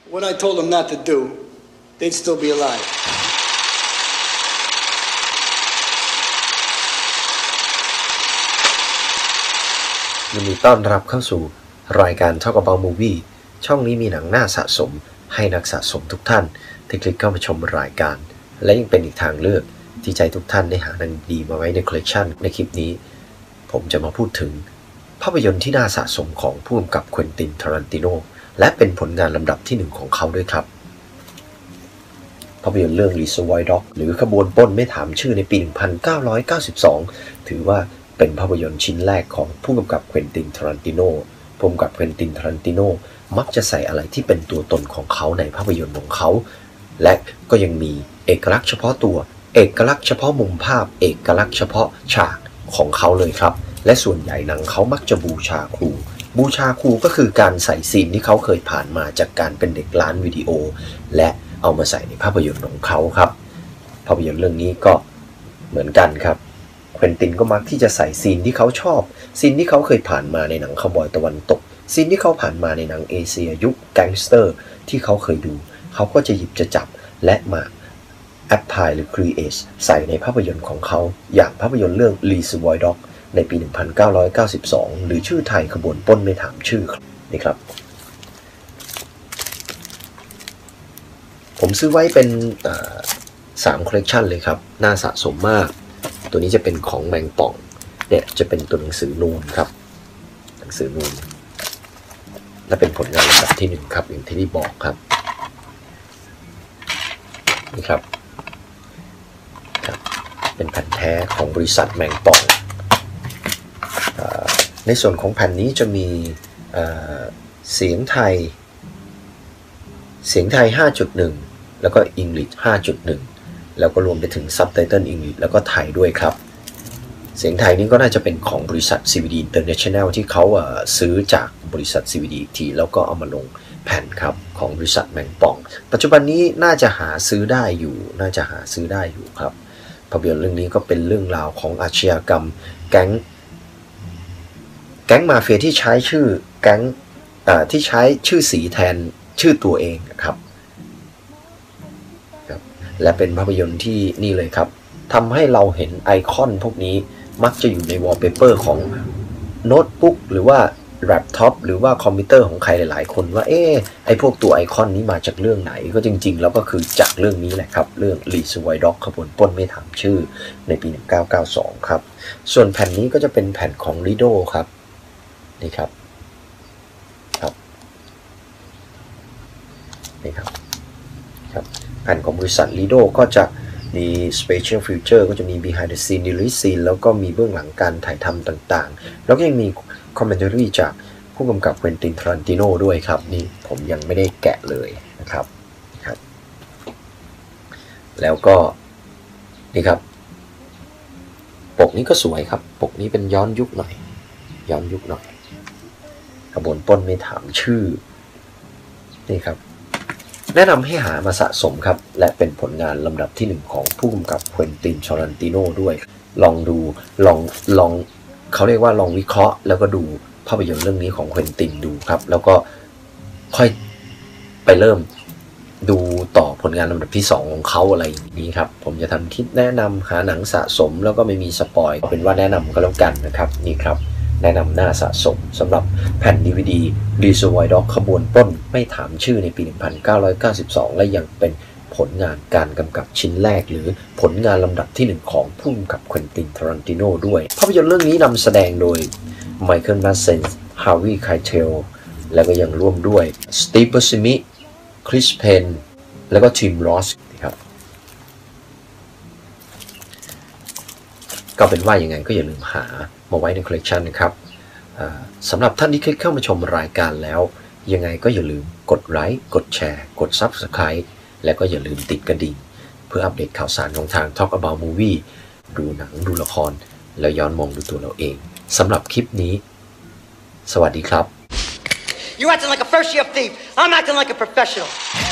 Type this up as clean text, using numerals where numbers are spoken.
What I told them not to do, they'd still be alive. ยินดีต้อนรับเข้าสู่รายการ Talk About Movie ช่องนี้มีหนังน่าสะสมให้นักสะสมทุกท่านที่คลิกเข้ามาชมรายการและยังเป็นอีกทางเลือกที่ใจทุกท่านได้หาหนังดีมาไว้ในคอลเลกชันในคลิปนี้ผมจะมาพูดถึงภาพยนตร์ที่น่าสะสมของผู้กำกับเควินติน ทารันติโนและเป็นผลงานลำดับที่1ของเขาด้วยครับภาพยนตร์เรื่อง Reservoir Dogs หรือขบวนปล้นไม่ถามชื่อในปี 1992 ถือว่าเป็นภาพยนตร์ชิ้นแรกของผู้กำกับเควินติน ทารันติโนผู้กำกับเควินติน ทารันติโนมักจะใส่อะไรที่เป็นตัวตนของเขาในภาพยนตร์ของเขาและก็ยังมีเอกลักษณ์เฉพาะตัวเอกลักษณ์เฉพาะมุมภาพเอกลักษณ์เฉพาะฉากของเขาเลยครับและส่วนใหญ่หนังเขามักจะบูชาครูก็คือการใส่ซีนที่เขาเคยผ่านมาจากการเป็นเด็กร้านวิดีโอและเอามาใส่ในภาพยนตร์ของเขาครับภาพยนตร์เรื่องนี้ก็เหมือนกันครับเควินตินก็มักที่จะใส่ซีนที่เขาชอบซีนที่เขาเคยผ่านมาในหนังคาวบอยตะวันตกซีนที่เขาผ่านมาในหนังเอเชียยุคแก๊งสเตอร์ที่เขาเคยดูเขาก็จะหยิบจะจับและมาแอพพลายหรือ create ใส่ในภาพยนตร์ของเขาอย่างภาพยนตร์เรื่อง Reservoir Dogs ในปี 1992 หรือชื่อไทยขบวนปล้นไม่ถามชื่อนี่ครับผมซื้อไว้เป็น3 คอลเลกชันเลยครับน่าสะสมมากตัวนี้จะเป็นของแมงป่องเนี่ยจะเป็นตัวหนังสือนูนครับหนังสือนูนและเป็นผลงานลำดับที่1ครับอย่างที่ได้บอกครับนี่ครับเป็นแผ่นแท้ของบริษัทแมงป่องในส่วนของแผ่นนี้จะมีเสียงไทย 5.1 แล้วก็ English 5.1 แล้วก็รวมไปถึง Subtitle English แล้วก็ไทยด้วยครับเสียงไทยนี้ก็น่าจะเป็นของบริษัท CVD International ที่เขาซื้อจากบริษัท CVD อีกทีแล้วก็เอามาลงแผ่นครับของบริษัทแมงป่องปัจจุบันนี้น่าจะหาซื้อได้อยู่ครับภาพยนตร์เรื่องนี้ก็เป็นเรื่องราวของอาชญากรรมแก๊งมาเฟียที่ใช้ชื่อแก๊งที่ใช้ชื่อสีแทนชื่อตัวเองครับและเป็นภาพยนตร์ที่นี่เลยครับทำให้เราเห็นไอคอนพวกนี้มักจะอยู่ในวอลเปเปอร์ของโน้ตบุ๊กหรือว่าแล็ปท็อปหรือว่าคอมพิวเตอร์ของใครหลายๆคนว่าไอพวกตัวไอคอนนี้มาจากเรื่องไหนก็จริงๆแล้วก็คือจากเรื่องนี้แหละครับเรื่อง Reservoir Dogs ขบวนปล้นไม่ถามชื่อในปี 1992 ครับส่วนแผ่นนี้ก็จะเป็นแผ่นของ Lido ครับนี่ครับนี่ครับแผ่นของบริษัท Lido ก็จะมี Special Feature ก็จะมี Behind the Scene Release Scene แล้วก็มีเบื้องหลังการถ่ายทำต่างๆแล้วก็ยังมีคอมเมนต์รีจากผู้กำกับเควินติน ทารันติโนด้วยครับนี่ผมยังไม่ได้แกะเลยนะครับแล้วก็นี่ครับปกนี้ก็สวยครับปกนี้เป็นย้อนยุคหน่อยขบวนปล้นไม่ถามชื่อนี่ครับแนะนำให้หามาสะสมครับและเป็นผลงานลำดับที่1ของผู้กำกับเควินติน ทารันติโนด้วยลองดูลองเขาเรียกว่าลองวิเคราะห์แล้วก็ดูภาพยนตร์เรื่องนี้ของเควินตินดูครับแล้วก็ค่อยไปเริ่มดูต่อผลงานลำดับที่2ของเขาอะไรอย่างนี้ครับผมจะทำคลิปแนะนำหาหนังสะสมแล้วก็ไม่มีสปอยล์เป็นว่าแนะนำก็แล้วกันนะครับนี่ครับแนะนำหน้าสะสมสำหรับแผ่น DVD Reservoir Dogs ขบวนปล้นไม่ถามชื่อในปี 1992 และยังเป็นผลงานการกำกับชิ้นแรกหรือผลงานลำดับที่1ของผู้กำกับเควินติน ทารันติโนด้วยภาพยนตร์เรื่องนี้นำแสดงโดยไมเคิล มาเซนส์ ฮาร์วีย์ ไคเทลแล้วก็ยังร่วมด้วยสตีฟ บูซิมิคริส เพนแล้วก็ทิม รอสครับก็เป็นว่ายังไงก็อย่าลืมหามาไว้ในคอลเลกชันนะครับสำหรับท่านที่คลิกเข้ามาชมรายการแล้วยังไงก็อย่าลืมกดไลค์กดแชร์กด Subscribe และก็อย่าลืมติดกระดิ่งเพื่ออัปเดตข่าวสารของทาง Talk About Movie ดูหนังดูละครแล้วย้อนมองดูตัวเราเองสำหรับคลิปนี้สวัสดีครับ You're acting like a first-year thief. I'm acting like a professional.